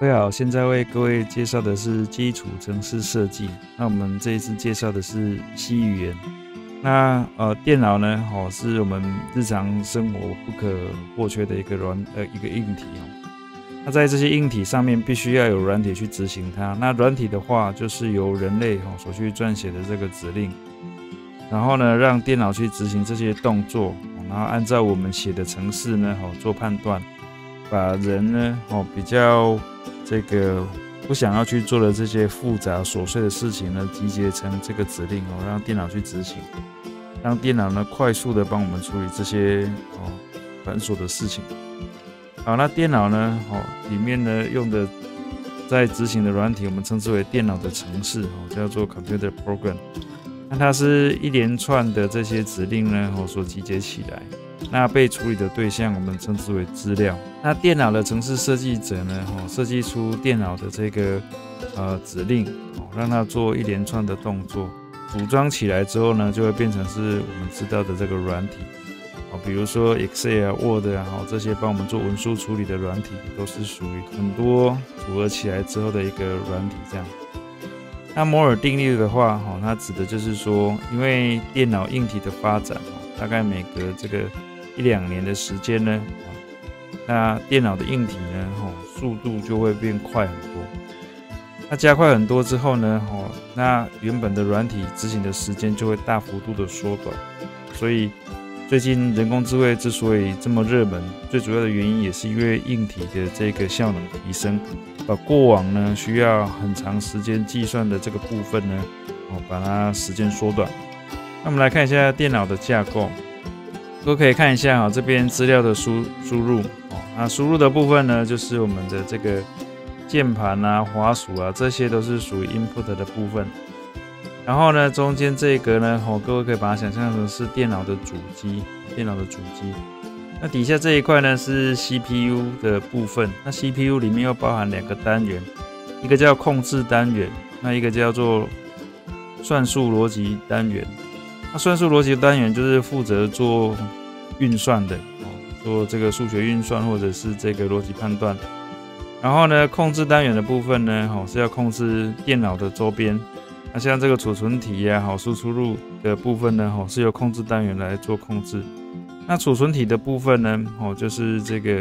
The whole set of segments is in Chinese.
各位好，现在为各位介绍的是基础程式设计。那我们这一次介绍的是 C 语言。那电脑呢，是我们日常生活不可或缺的一个硬体哦。那在这些硬体上面，必须要有软体去执行它。那软体的话，就是由人类所去撰写的这个指令，然后呢，让电脑去执行这些动作，然后按照我们写的程式呢，做判断，把人呢，比较这个不想要去做的这些复杂琐碎的事情呢，集结成这个指令让电脑去执行，让电脑呢快速的帮我们处理这些繁琐的事情。好，那电脑呢，里面呢用的在执行的软体，我们称之为电脑的程式，叫做 computer program。那它是一连串的这些指令呢，所集结起来。那被处理的对象，我们称之为资料。那电脑的程式设计者呢，设计出电脑的这个指令，让它做一连串的动作，组装起来之后呢，就会变成是我们知道的这个软体。比如说 Excel、Word 这些帮我们做文书处理的软体，都是属于很多组合起来之后的一个软体这样。那摩尔定律的话，它指的就是说，因为电脑硬体的发展，大概每隔这个1-2年的时间呢，那电脑的硬体呢，速度就会变快很多。那加快很多之后呢，那原本的软体执行的时间就会大幅度的缩短。所以最近人工智慧之所以这么热门，最主要的原因也是因为硬体的这个效能提升，把过往呢需要很长时间计算的这个部分呢，把它时间缩短。那我们来看一下电脑的架构，都可以看一下这边资料的输入那输入的部分呢，就是我们的这个键盘啊、滑鼠啊，这些都是属于 input 的部分。然后呢，中间这一格呢，各位可以把它想象成是电脑的主机，那底下这一块呢是 CPU 的部分，那 CPU 里面又包含2个单元，一个叫控制单元，那一个叫做算术逻辑单元。那算术逻辑单元就是负责做运算的，做这个数学运算或者是这个逻辑判断。然后呢，控制单元的部分呢，是要控制电脑的周边。那像这个储存体啊，输出入的部分呢，是由控制单元来做控制。那储存体的部分呢，就是这个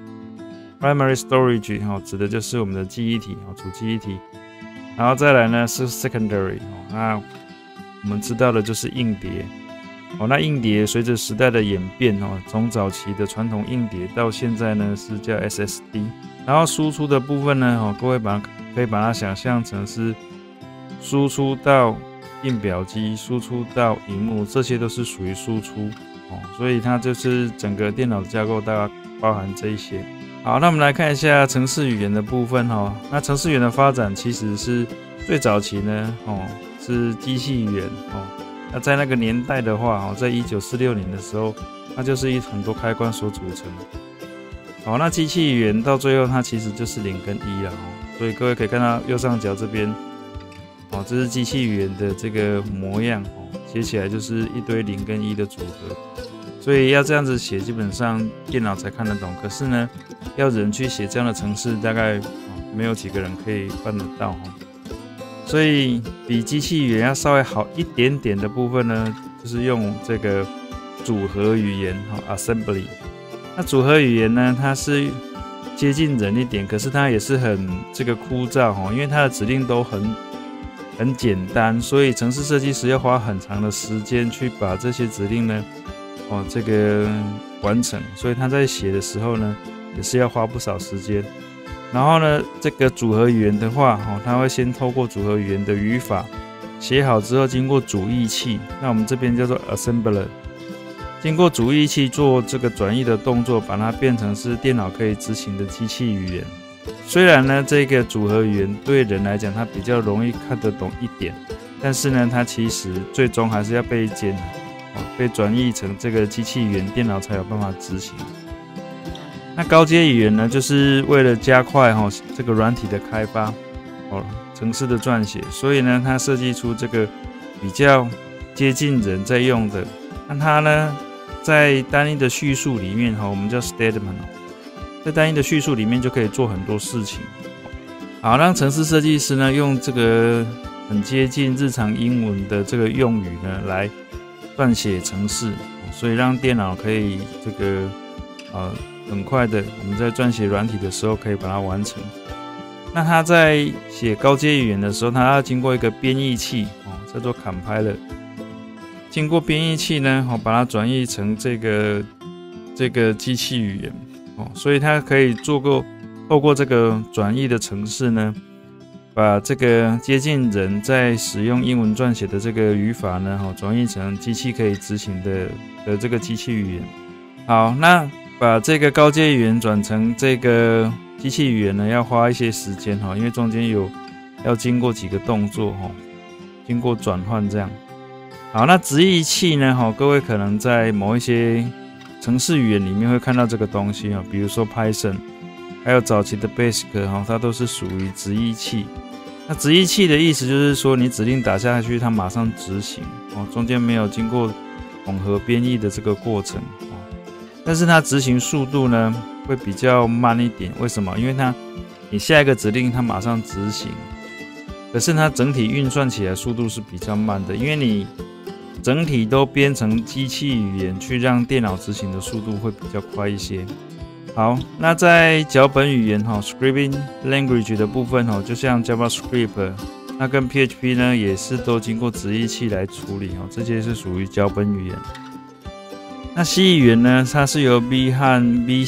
primary storage， 指的就是我们的记忆体，主记忆体。然后再来呢是 secondary， 那我们知道的就是硬碟。那硬碟随着时代的演变，从早期的传统硬碟到现在呢是叫 SSD。然后输出的部分呢，各位可以把它想象成是输出到印表机、输出到萤幕，这些都是属于输出所以它就是整个电脑的架构大概包含这一些。好，那我们来看一下程式语言的部分那程式语言的发展其实是最早期呢是机器语言那在那个年代的话在1946年的时候，它就是很多开关所组成。好，那机器语言到最后它其实就是0跟1了所以各位可以看到右上角这边这是机器语言的这个模样写起来就是一堆0跟1的组合，所以要这样子写，基本上电脑才看得懂。可是呢，要人去写这样的程式，大概没有几个人可以办得到所以比机器语言要稍微好一点点的部分呢，就是用这个组合语言assembly。那组合语言呢，它是接近人一点，可是它也是很这个枯燥因为它的指令都很简单，所以程式设计师要花很长的时间去把这些指令呢，这个完成，所以他在写的时候呢，也是要花不少时间。然后呢，这个组合语言的话，他会先透过组合语言的语法写好之后，经过主译器，那我们这边叫做 assembler， 经过主译器做这个转译的动作，把它变成是电脑可以执行的机器语言。虽然呢，这个组合语言对人来讲，它比较容易看得懂一点，但是呢，它其实最终还是要被转译成这个机器语言，电脑才有办法执行。那高阶语言呢，就是为了加快这个软体的开发，程式的撰写，所以呢，它设计出这个比较接近人在用的。那它呢，在单一的叙述里面我们叫 statement。在单一的叙述里面就可以做很多事情， 好，让程式设计师呢用这个很接近日常英文的这个用语呢来撰写程式，所以让电脑可以这个很快的我们在撰写软体的时候可以把它完成。那他在写高阶语言的时候，他要经过一个编译器叫做 compiler， 经过编译器呢把它转译成这个机器语言所以它可以透过这个转译的程式呢，把这个接近人在使用英文撰写的这个语法呢转译成机器可以执行的这个机器语言。好，那把这个高阶语言转成这个机器语言呢，要花一些时间因为中间要经过几个动作经过转换这样。好，那直译器呢各位可能在某一些程式语言里面会看到这个东西比如说 Python， 还有早期的 Basic 它都是属于直译器。那直译器的意思就是说，你指令打下去，它马上执行中间没有经过统合编译的这个过程但是它执行速度呢会比较慢一点。为什么？因为你下一个指令它马上执行，可是它整体运算起来速度是比较慢的，因为你整体都编成机器语言去让电脑执行的速度会比较快一些。好，那在脚本语言scripting language 的部分就像 JavaScript， 那跟 PHP 呢也是都经过直译器来处理这些是属于脚本语言。那 C 语言呢，它是由 B 和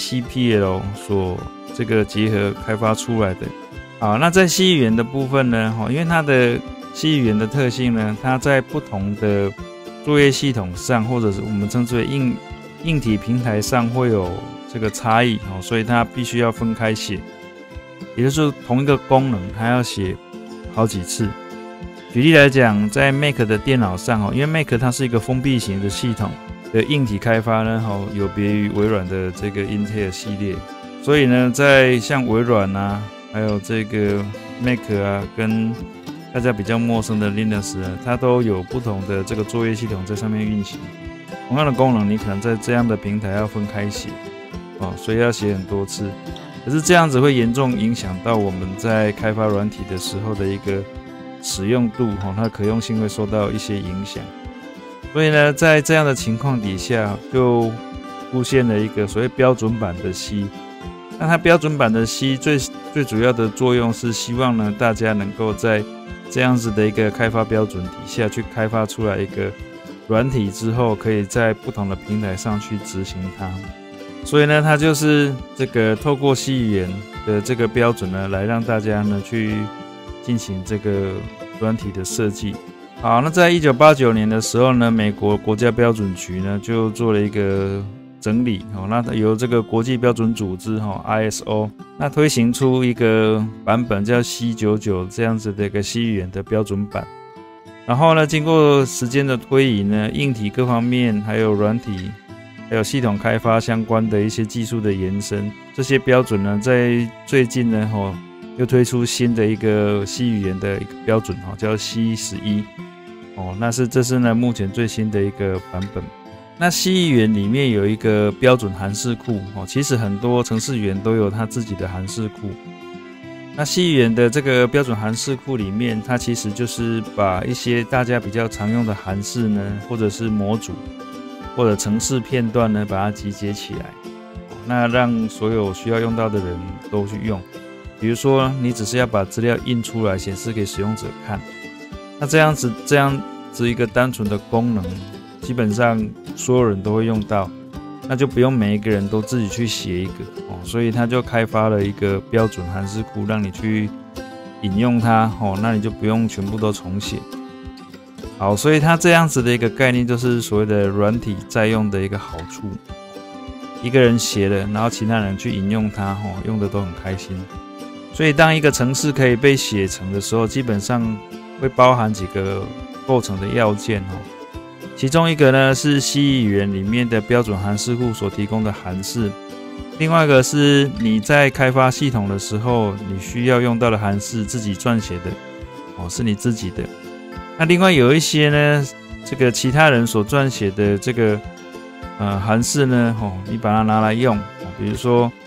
BCPL 所这个结合开发出来的。好，那在 C 语言的部分呢，因为它的 C 语言的特性呢，它在不同的作业系统上，或者是我们称之为硬体平台上会有这个差异所以它必须要分开写，也就是同一个功能它要写好几次。举例来讲，在 Mac 的电脑上因为 Mac 它是一个封闭型的系统的硬体开发呢有别于微软的这个 Intel 系列，所以呢在像微软啊，还有这个 Mac 啊，跟大家比较陌生的 Linux 呢，它都有不同的这个作业系统在上面运行。同样的功能，你可能在这样的平台要分开写所以要写很多次。可是这样子会严重影响到我们在开发软体的时候的一个使用度它的可用性会受到一些影响。所以呢，在这样的情况底下，就出现了一个所谓标准版的 C。那它标准版的 C 最主要的作用是希望呢，大家能够在这样子的一个开发标准底下去开发出来一个软体之后，可以在不同的平台上去执行它。所以呢，它就是这个透过 C 语言的这个标准呢，来让大家呢去进行这个软体的设计。好，那在1989年的时候呢，美国国家标准局呢就做了一个整理那由这个国际标准组织ISO 那推行出一个版本叫 C99 这样子的一个 C 语言的标准版。然后呢，经过时间的推移呢，硬体各方面还有软体还有系统开发相关的一些技术的延伸，这些标准呢在最近呢又推出新的一个 C 语言的一个标准叫 C11这是呢目前最新的一个版本。那 C 语言里面有一个标准函式库其实很多程式语言都有它自己的函式库。那 C 语言的这个标准函式库里面，它其实就是把一些大家比较常用的函式呢，或者是模组或者程式片段呢，把它集结起来，那让所有需要用到的人都去用。比如说你只是要把资料印出来显示给使用者看，那这样子一个单纯的功能，基本上所有人都会用到，那就不用每一个人都自己去写一个所以他就开发了一个标准函式库，让你去引用它那你就不用全部都重写。好，所以它这样子的一个概念就是所谓的软体在用的一个好处，一个人写了，然后其他人去引用它用的都很开心。所以当一个程式可以被写成的时候，基本上会包含几个构成的要件其中一个呢是 C 语言里面的标准函式库所提供的函式，另外一个是你在开发系统的时候你需要用到的函式，自己撰写的是你自己的。那另外有一些呢，这个其他人所撰写的这个函式呢你把它拿来用比如说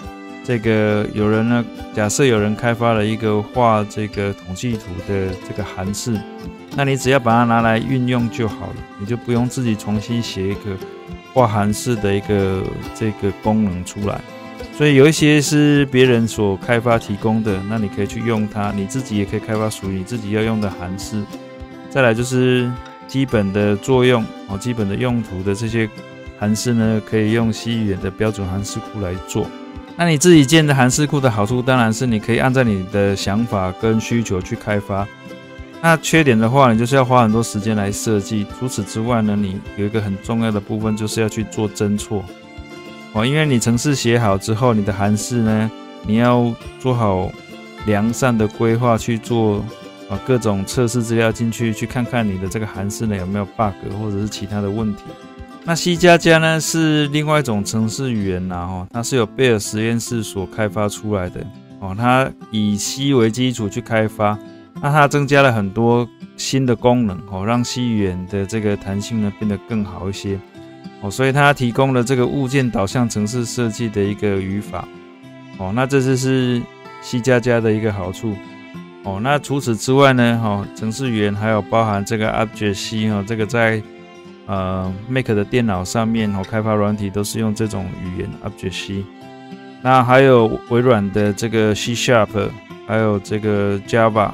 这个有人呢，假设有人开发了一个画这个统计图的这个函式，那你只要把它拿来运用就好了，你就不用自己重新写一个画函式的一个这个功能出来。所以有一些是别人所开发提供的，那你可以去用它，你自己也可以开发属于你自己要用的函式。再来就是基本的作用基本的用途的这些函式呢，可以用 C 语言的标准函式库来做。那你自己建的函式库的好处，当然是你可以按照你的想法跟需求去开发。那缺点的话，你就是要花很多时间来设计。除此之外呢，你有一个很重要的部分，就是要去做侦错因为你程式写好之后，你的函式呢，你要做好良善的规划，去做各种测试资料进去，去看看你的这个函式呢有没有 bug 或者是其他的问题。那 C++ 呢是另外一种程式语言它是由贝尔实验室所开发出来的它以 C 为基础去开发，那它增加了很多新的功能让 C 语言的这个弹性呢变得更好一些所以它提供了这个物件导向程式设计的一个语法那这就是 C++ 的一个好处那除此之外呢程式语言还有包含这个 Object-C 这个在Mac 的电脑上面开发软体都是用这种语言 Object-C。那还有微软的这个 C#， 还有这个 Java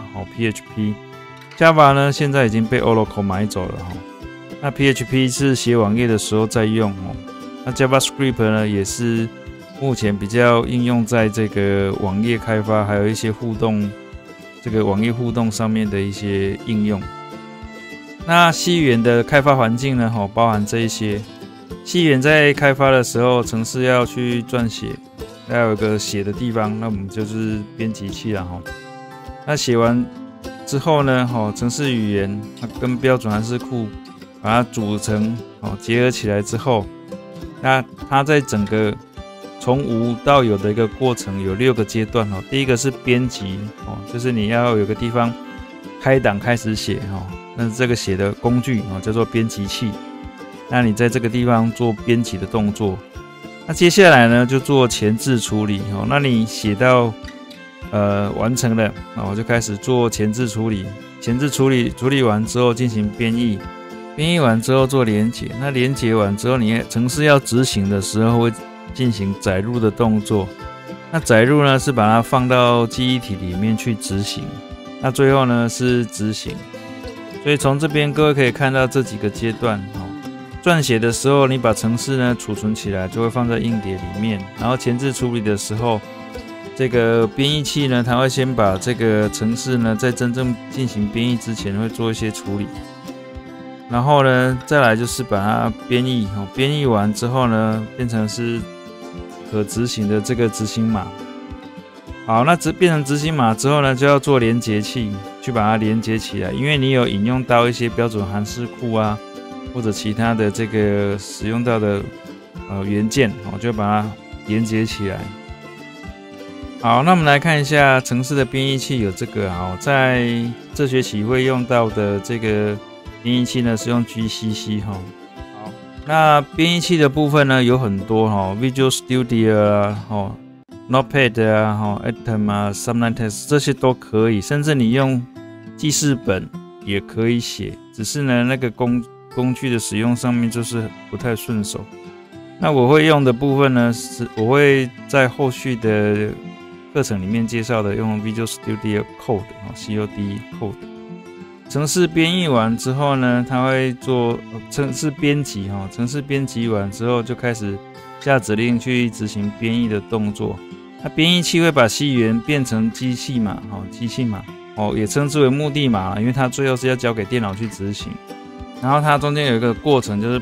PHP。Java 呢现在已经被 Oracle 买走了那 PHP 是写网页的时候在用那 JavaScript 呢也是目前比较应用在这个网页开发，还有一些互动这个网页互动上面的一些应用。那 C 语言的开发环境呢包含这一些。C 语言在开发的时候，程式要去撰写，要有一个写的地方，那我们就是编辑器啦那写完之后呢程式语言它跟标准函式库把它组成结合起来之后，那它在整个从无到有的一个过程有6个阶段第一个是编辑就是你要有个地方开档开始写那这个写的工具叫做编辑器，那你在这个地方做编辑的动作。那接下来呢就做前置处理那你写到完成了我就开始做前置处理，前置处理完之后进行编译，编译完之后做连结，那连结完之后你程式要执行的时候会进行载入的动作，那载入呢是把它放到记忆体里面去执行，那最后呢是执行。所以从这边各位可以看到这几个阶段撰写的时候你把程式呢储存起来，就会放在硬碟里面，然后前置处理的时候，这个编译器呢它会先把这个程式呢在真正进行编译之前会做一些处理，然后呢再来就是把它编译编译完之后呢变成是可执行的这个执行码。好，那变成执行码之后呢，就要做连结器去把它连接起来，因为你有引用到一些标准函式库啊，或者其他的这个使用到的元件就把它连接起来。好，那我们来看一下程式的编译器有这个在这学期会用到的这个编译器呢是用 GCC 好，那编译器的部分呢有很多Visual Studio 啊Notepad 啊Atom 啊 Subline 这些都可以，甚至你用记事本也可以写，只是呢那个工具的使用上面就是不太顺手。那我会用的部分呢是我会在后续的课程里面介绍的用 Visual Studio Code COD Code。程式编译完之后呢，它会做程式编辑程式编辑完之后就开始下指令去执行编译的动作。那编译器会把 C 语言变成机器码也称之为目的码，因为它最后是要交给电脑去执行。然后它中间有一个过程就是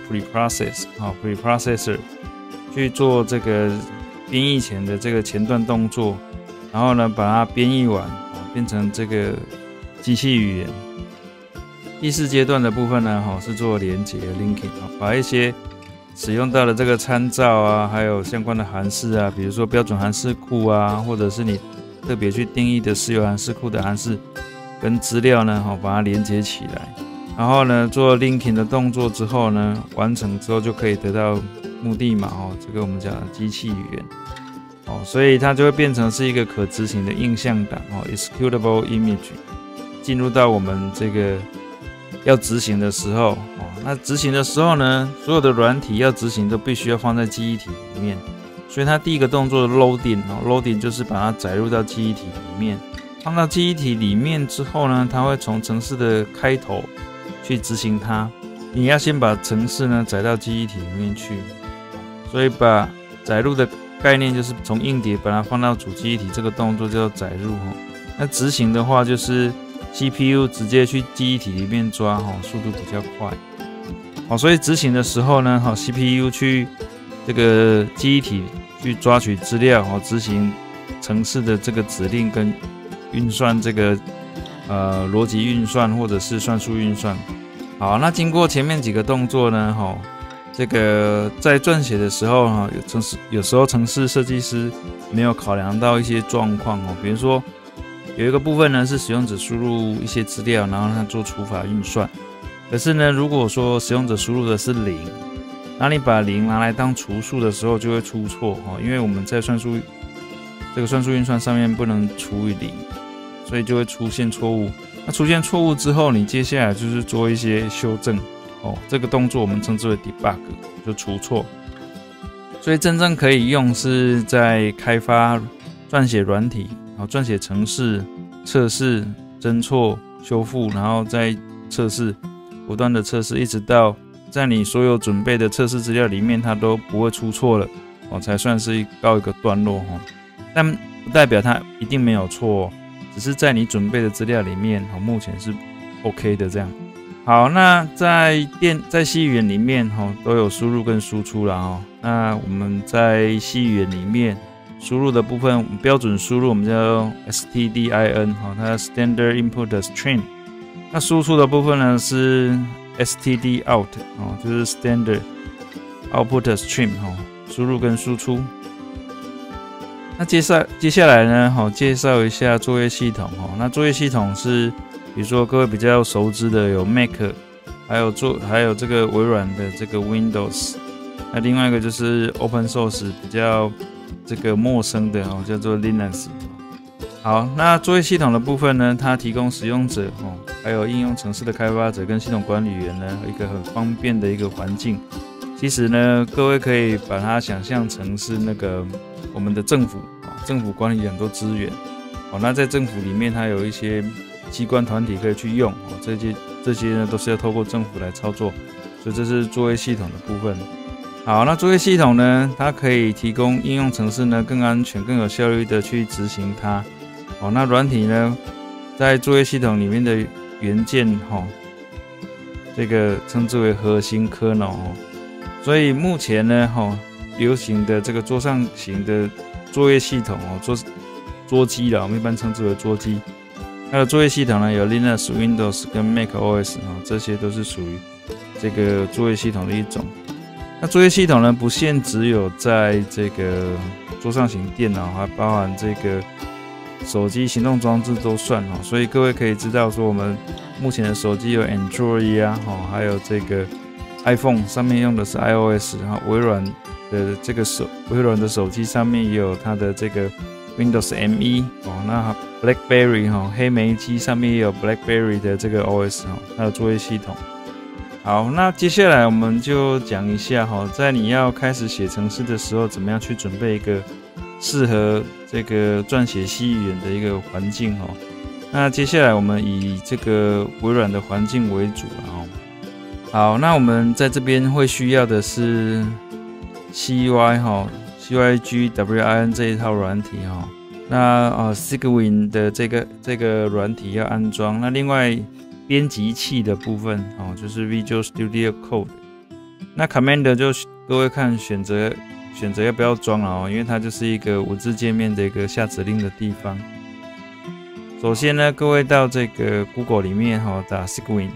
preprocessor 去做这个编译前的这个前段动作，然后呢把它编译完变成这个机器语言。第4阶段的部分呢是做连结 linking 把一些使用到的这个参照啊，还有相关的函式啊，比如说标准函式库啊，或者是你特别去定义的私有函式库的函式跟资料呢把它连接起来，然后呢做 linking 的动作之后呢，完成之后就可以得到目的码这个我们讲的机器语言所以它就会变成是一个可执行的映像档，executable image， 进入到我们这个要执行的时候，那执行的时候呢，所有的软体要执行都必须要放在记忆体里面，所以它第一个动作的 loading 就是把它载入到记忆体里面，放到记忆体里面之后呢，它会从程式的开头去执行它。你要先把程式呢载到记忆体里面去，所以把载入的概念就是从硬碟把它放到主记忆体，这个动作叫载入。那执行的话就是 CPU 直接去记忆体里面抓，速度比较快。所以执行的时候呢，CPU 去这个记忆体去抓取资料，执行程式的这个指令跟运算这个逻辑运算或者是算术运算。好，那经过前面几个动作呢，这个在撰写的时候有时候程式设计师没有考量到一些状况，比如说有一个部分呢是使用者输入一些资料，然后他做除法运算。可是呢，如果说使用者输入的是0，那你把0拿来当除数的时候就会出错，因为我们在这个算术运算上面不能除以0，所以就会出现错误。那出现错误之后，你接下来就是做一些修正，这个动作我们称之为 debug， 就除错。所以真正可以用是在开发、撰写软体，撰写程式、测试、侦错、修复，然后再测试，不断的测试，一直到在你所有准备的测试资料里面，它都不会出错了，才算是告一个段落。但不代表它一定没有错，只是在你准备的资料里面，目前是 OK 的这样。好，那在 C 语言里面都有输入跟输出啦。那我们在 C 语言里面输入的部分，标准输入我们叫 stdin， 它 standard input string。那输出的部分呢是 stdout， 就是 standard output string， 输入跟输出。那接下来呢，介绍一下作业系统。那作业系统是，比如说各位比较熟知的有 Mac， 还有这个微软的这个 Windows。那另外一个就是 Open Source 比较这个陌生的叫做 Linux。好，那作业系统的部分呢，它提供使用者还有应用程式的开发者跟系统管理员呢一个很方便的一个环境。其实呢，各位可以把它想象成是那个我们的政府管理很多资源，那在政府里面它有一些机关团体可以去用，这些呢都是要透过政府来操作，所以这是作业系统的部分。好，那作业系统呢，它可以提供应用程式呢更安全、更有效率的去执行它。那软体呢，在作业系统里面的元件这个称之为核心kernel。所以目前呢流行的这个桌上型的作业系统桌机啦，我们一般称之为桌机。它的作业系统呢有 Linux、Windows 跟 macOS， 这些都是属于这个作业系统的一种。那作业系统呢不限只有在这个桌上型电脑，还包含这个手机、行动装置都算。所以各位可以知道说，我们目前的手机有 Android 啊，还有这个 iPhone 上面用的是 iOS， 然后微软的手机上面也有它的这个 Windows ME， 那 BlackBerry 黑莓机上面也有 BlackBerry 的这个 OS， 它的作业系统。好，那接下来我们就讲一下在你要开始写程式的时候，怎么样去准备一个适合这个撰写C语言的一个环境。那接下来我们以这个微软的环境为主。好，那我们在这边会需要的是 CYGWIN 这一套软体。那Cygwin 的这个软体要安装。那另外编辑器的部分就是 Visual Studio Code。那 Commander 就各位看选择要不要装了，因为它就是一个文字界面的一个下指令的地方。首先呢，各位到这个 Google 里面打 Cygwin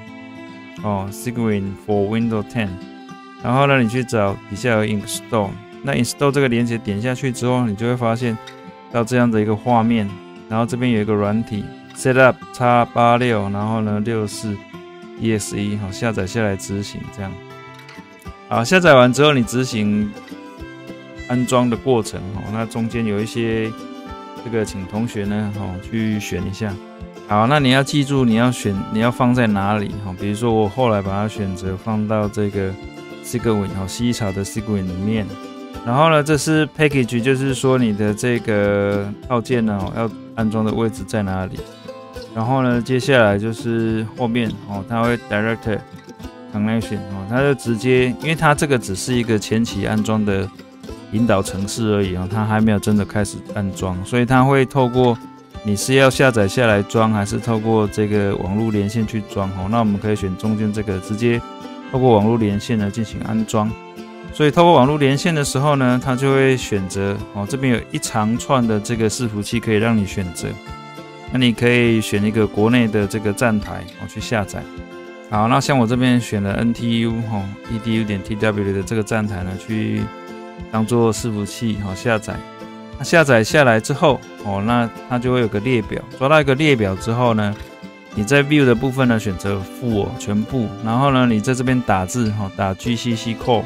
for Windows 10， 然后呢你去找底下有 Install， 那 Install 这个连结点下去之后，你就会发现到这样的一个画面，然后这边有一个软体 Setup X86， 然后呢64 EXE 下载下来执行这样。好，下载完之后你执行安装的过程哦。那中间有一些这个，请同学呢去选一下。好，那你要记住你要放在哪里哈？比如说我后来把它选择放到这个 Sigwin 西草的 Sigwin 里面。然后呢，这是 package， 就是说你的这个套件呢要安装的位置在哪里。然后呢，接下来就是后面它会 direct connection 它就直接，因为它这个只是一个前期安装的引导程式而已它还没有真的开始安装，所以它会透过你是要下载下来装，还是透过这个网络连线去装那我们可以选中间这个，直接透过网络连线呢进行安装。所以透过网络连线的时候呢，它就会选择这边有一长串的这个伺服器可以让你选择。那你可以选一个国内的这个站台去下载。好，那像我这边选了 NTU edu.tw 的这个站台呢，去当做伺服器下载。那下载下来之后那它就会有个列表，抓到一个列表之后呢，你在 View 的部分呢选择full全部，然后呢你在这边打字打 GCC Core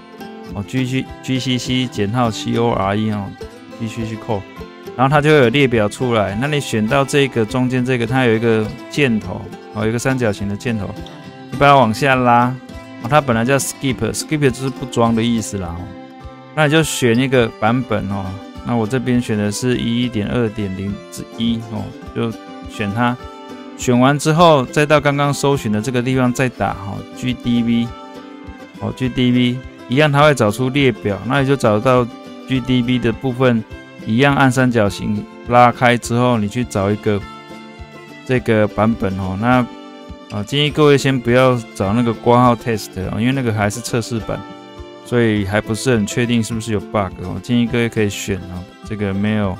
GCC Core GCC Core， 然后它就会有列表出来。那你选到这个中间这个，它有一个箭头有一个三角形的箭头，你把它往下拉它本来叫 skip 就是不装的意思啦那你就选一个版本那我这边选的是 11.2.0.1 就选它。选完之后再到刚刚搜寻的这个地方再打GDB GDB 一样，它会找出列表，那你就找到 GDB 的部分，一样按三角形拉开之后，你去找一个这个版本那建议各位先不要找那个挂号 test 因为那个还是测试版，所以还不是很确定是不是有 bug建议各位可以选这个没有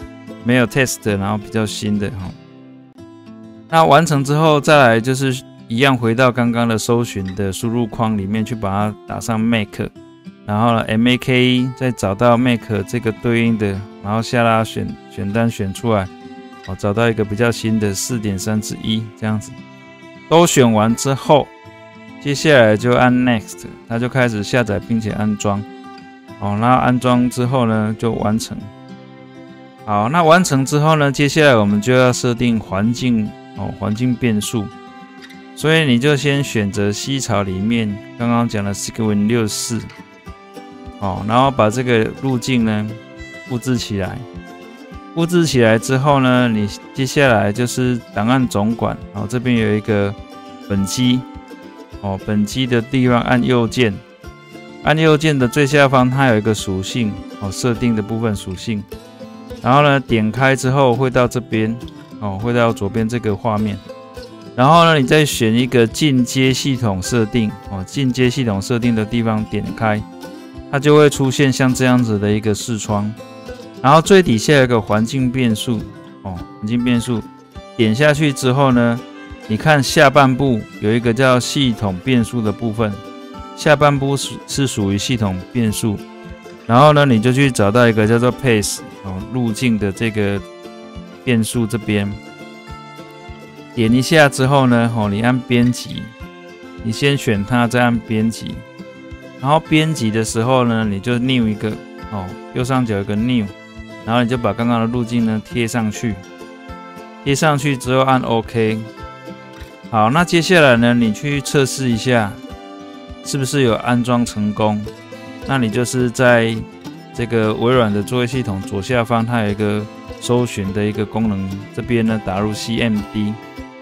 test， 然后比较新的那完成之后再来就是一样回到刚刚的搜寻的输入框里面去把它打上 make， 然后呢 make 再找到 make 这个对应的，然后下拉选单选出来找到一个比较新的 4.3/1 这样子。都选完之后，接下来就按 next， 它就开始下载并且安装然后安装之后呢就完成。好，那完成之后呢，接下来我们就要设定环境环境变数，所以你就先选择西草里面刚刚讲的 Sigwin 64然后把这个路径呢复制起来。复制起来之后呢，你接下来就是档案总管这边有一个本机本机的地方按右键，按右键的最下方它有一个属性设定的部分属性，然后呢点开之后会到这边会到左边这个画面，然后呢你再选一个进阶系统设定进阶系统设定的地方点开，它就会出现像这样子的一个视窗，然后最底下有一个环境变数环境变数点下去之后呢，你看下半部有一个叫系统变数的部分，下半部是属于系统变数，然后呢你就去找到一个叫做 pace 路径的这个变数，这边点一下之后呢你按编辑，你先选它再按编辑，然后编辑的时候呢你就 new 一个右上角有个 new， 然后你就把刚刚的路径呢贴上去，贴上去之后按 OK。 好，那接下来呢你去测试一下是不是有安装成功，那你就是在这个微软的作业系统左下方它有一个搜寻的一个功能，这边呢打入 CMD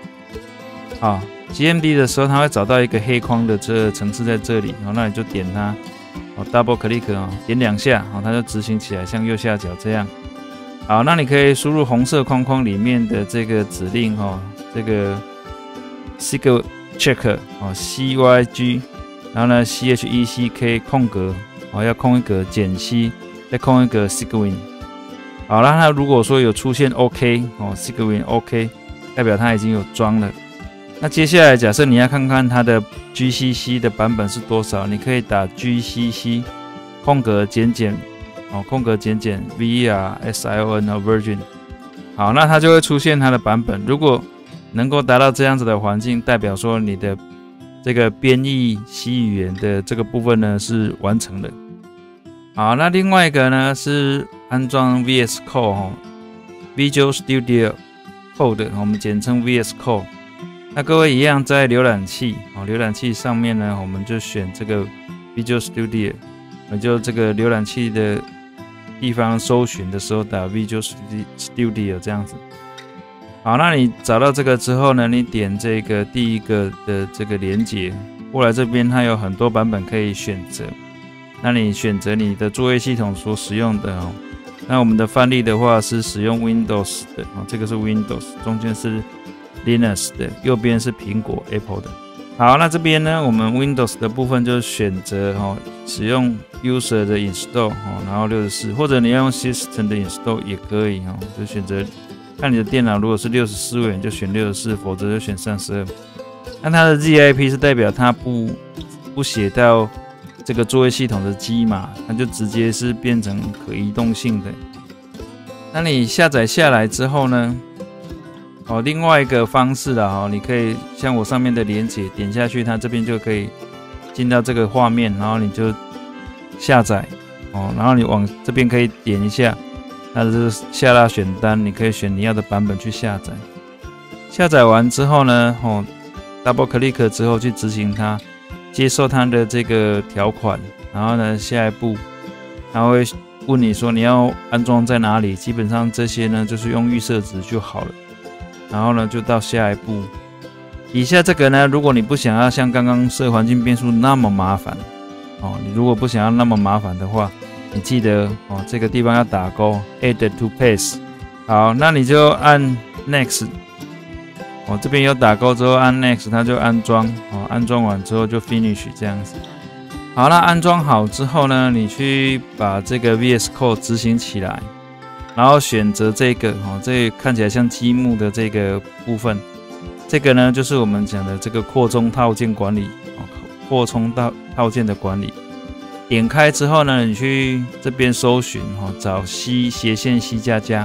CMD 的时候它会找到一个黑框的这个程式在这里那你就点它double click 点2下它就执行起来，像右下角这样。好，那你可以输入红色框框里面的这个指令这个 Sig check CYG， 然后呢 CHECK 空格要空一格减 C， 再空一个 Sigwin。 好了，那如果说有出现 OK Sigwin OK， 代表它已经有装了。那接下来假设你要看看它的 GCC 的版本是多少，你可以打 GCC 空格减减空格减减 VERSION version。 好，那它就会出现它的版本。如果能够达到这样子的环境，代表说你的这个编译C语言的这个部分呢是完成的。 好，那另外一个呢是安装 VS Code Visual Studio Code， 我们简称 VS Code。那各位一样在浏览器上面呢，我们就选这个 Visual Studio， 就这个浏览器的地方搜寻的时候打 Visual Studio 这样子。好，那你找到这个之后呢，你点这个第一个的这个连结过来，这边它有很多版本可以选择。那你选择你的作业系统所使用的哦。那我们的范例的话是使用 Windows 的哦，这个是 Windows， 中间是 Linux 的，右边是苹果 Apple 的。好，那这边呢，我们 Windows 的部分就选择使用 User 的 Install 然后64，或者你要用 System 的 Install 也可以就选择看你的电脑，如果是64位元就选64，否则就选32。那它的 ZIP 是代表它不写到这个作业系统的机码，它就直接是变成可移动性的。那你下载下来之后呢，另外一个方式啦，你可以像我上面的连结点下去，它这边就可以进到这个画面，然后你就下载然后你往这边可以点一下它的这个下拉选单，你可以选你要的版本去下载。下载完之后呢，double click 之后去执行它。接受它的这个条款，然后呢，下一步它会问你说你要安装在哪里，基本上这些呢就是用预设值就好了。然后呢，就到下一步。以下这个呢，如果你不想要像刚刚设环境变数那么麻烦你如果不想要那么麻烦的话，你记得这个地方要打勾 Add to Path。好，那你就按 Next。这边有打勾之后按 Next， 它就安装安装完之后就 Finish 这样子。好，那安装好之后呢，你去把这个 VS Code 执行起来，然后选择这个这个看起来像积木的这个部分，这个呢就是我们讲的这个扩充套件管理扩充套件的管理。点开之后呢，你去这边搜寻找 C 斜线 C 加加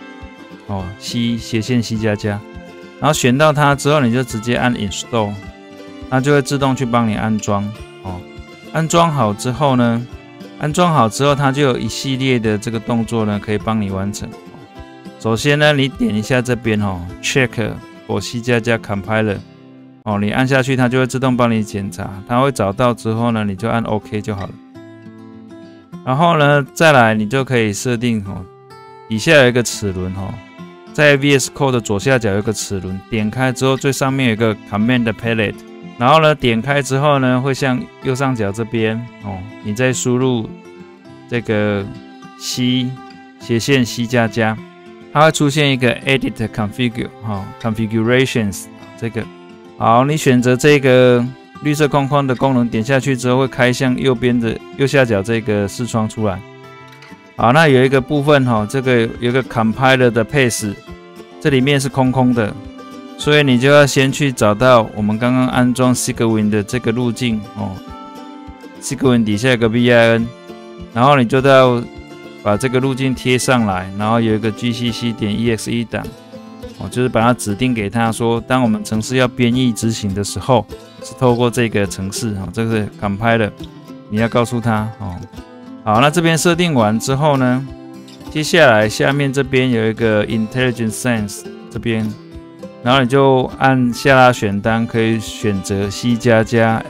C 斜线 C 加加。然后选到它之后，你就直接按 Install， 它就会自动去帮你安装安装好之后呢，它就有一系列的这个动作呢，可以帮你完成。首先呢，你点一下这边Check for C 加加 Compiler 你按下去，它就会自动帮你检查，它会找到之后呢，你就按 OK 就好了。然后呢，再来你就可以设定底下有一个齿轮在 VS Code 的左下角有个齿轮，点开之后最上面有一个 Command Palette， 然后呢点开之后呢，会向右上角这边你再输入这个 C 斜线 C 加加，它会出现一个 Edit Configurations 这个。好，你选择这个绿色框框的功能，点下去之后会开向右边的右下角这个视窗出来。好，那有一个部分这个有一个 Compiler 的 Path， 这里面是空空的，所以你就要先去找到我们刚刚安装 Cygwin 的这个路径Cygwin 底下有个 bin， 然后你就要把这个路径贴上来，然后有一个 gcc.exe 档就是把它指定给他说，当我们程式要编译执行的时候，是透过这个程式这个是 Compiler， 你要告诉他好，那这边设定完之后呢，接下来下面这边有一个 Intelligent Sense 这边，然后你就按下拉选单，可以选择 C 加加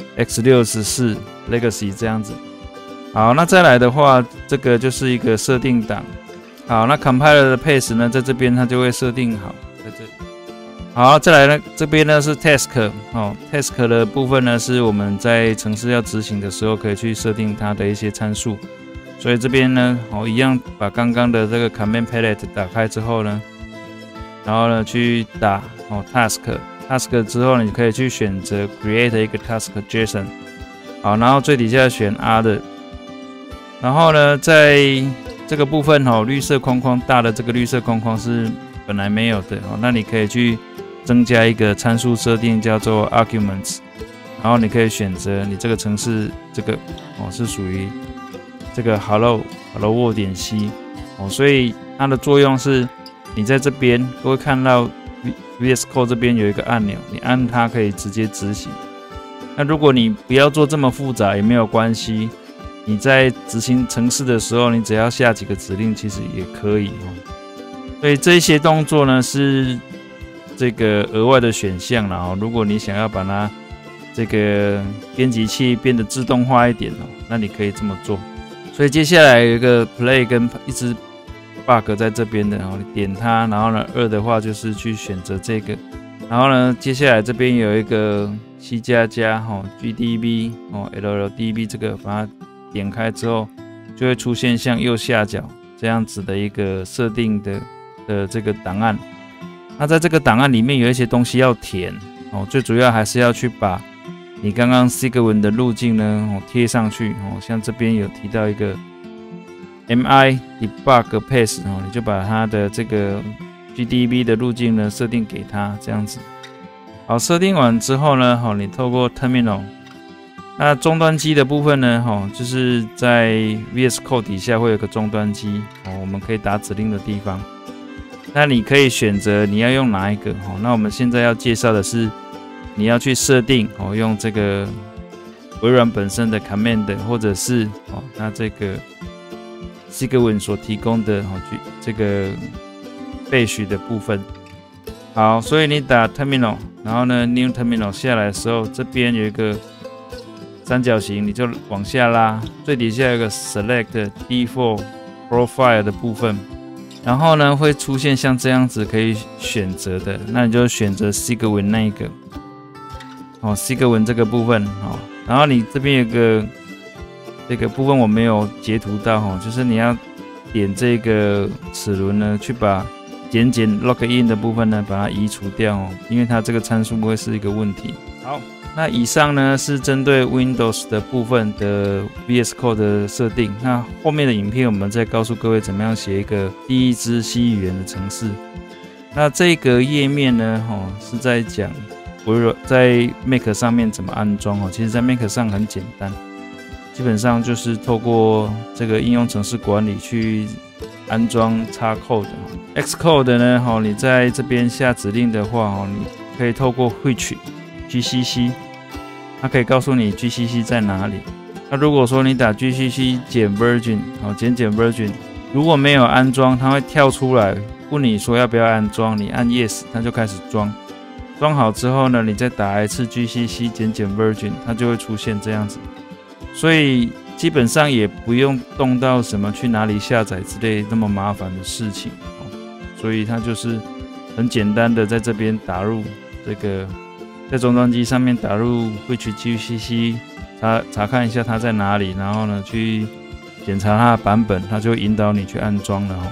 X64 Legacy 这样子。好，那再来的话，这个就是一个设定档。好，那 Compiler 的 Path 呢，在这边它就会设定好，在这里。好，再来呢，这边呢是 Task Task 的部分呢，是我们在程式要执行的时候可以去设定它的一些参数。所以这边呢一样把刚刚的这个 Command Palette 打开之后呢，然后呢去打Task 之后呢，你可以去选择 Create 一个 Task JSON。好，然后最底下选 Other， 然后呢在这个部分绿色框框大的这个绿色框框是本来没有的那你可以去增加一个参数设定叫做 Arguments， 然后你可以选择你这个程式这个是属于这个 Hello World 点 C 所以它的作用是，你在这边都会看到 VS Code 这边有一个按钮，你按它可以直接执行。那如果你不要做这么复杂也没有关系， 你在执行程式的时候，你只要下几个指令，其实也可以所以这些动作呢是这个额外的选项啦如果你想要把它这个编辑器变得自动化一点那你可以这么做。所以接下来有一个 play 跟一只 bug 在这边的你点它，然后呢2的话就是去选择这个，然后呢接下来这边有一个 C++ GDB LLDB 这个把它点开之后，就会出现像右下角这样子的一个设定的这个档案。那在这个档案里面有一些东西要填最主要还是要去把你刚刚 Cygwin 的路径呢贴上去像这边有提到一个 mi debug path 你就把它的这个 GDB 的路径呢设定给它这样子。好，设定完之后呢你透过 Terminal， 那终端机的部分呢就是在 VS Code 底下会有个终端机我们可以打指令的地方。那你可以选择你要用哪一个那我们现在要介绍的是你要去设定用这个微软本身的 command 或者是那这个 Cygwin 所提供的这个 bash 的部分。好，所以你打 terminal， 然后呢 new terminal 下来的时候，这边有一个三角形，你就往下拉，最底下有一个 select default profile 的部分，然后呢会出现像这样子可以选择的，那你就选择 Cygwin 那一个Cygwin 这个部分然后你这边有个这个部分我没有截图到就是你要点这个齿轮呢，去把减 login 的部分呢把它移除掉因为它这个参数会是一个问题。好，那以上呢是针对 Windows 的部分的 VS Code 的设定，那后面的影片我们再告诉各位怎么样写一个第一支 C 语言的程式。那这个页面呢是在讲微软在 Mac 上面怎么安装其实在 Mac 上很简单，基本上就是透过这个应用程式管理去安装 Xcode。Xcode 呢你在这边下指令的话你可以透过 which GCC， 它可以告诉你 GCC 在哪里。那如果说你打 GCC 减 version 减 version， 如果没有安装，它会跳出来问你说要不要安装，你按 yes 它就开始装。装好之后呢，你再打一次 GCC 减 version， 它就会出现这样子。所以基本上也不用动到什么去哪里下载之类那么麻烦的事情所以它就是很简单的在这边打入这个在终端机上面打入 which GCC， 查看一下它在哪里，然后呢去检查它的版本，它就会引导你去安装了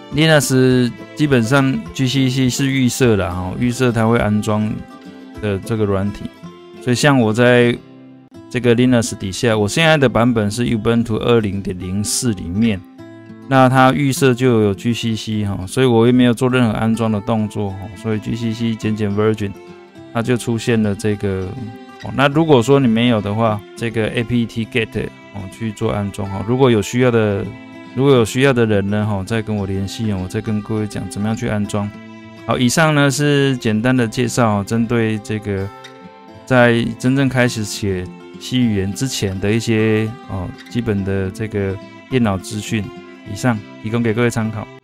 Linux 基本上 GCC 是预设的预设它会安装的这个软体，所以像我在这个 Linux 底下，我现在的版本是 Ubuntu 20.04 里面，那它预设就有 GCC 所以我也没有做任何安装的动作所以 GCC 减 version 它就出现了这个那如果说你没有的话，这个 apt-get 去做安装如果有需要的人呢再跟我联系我再跟各位讲怎么样去安装。好，以上呢是简单的介绍针对这个在真正开始写C 语言之前的一些基本的这个电脑资讯，以上提供给各位参考。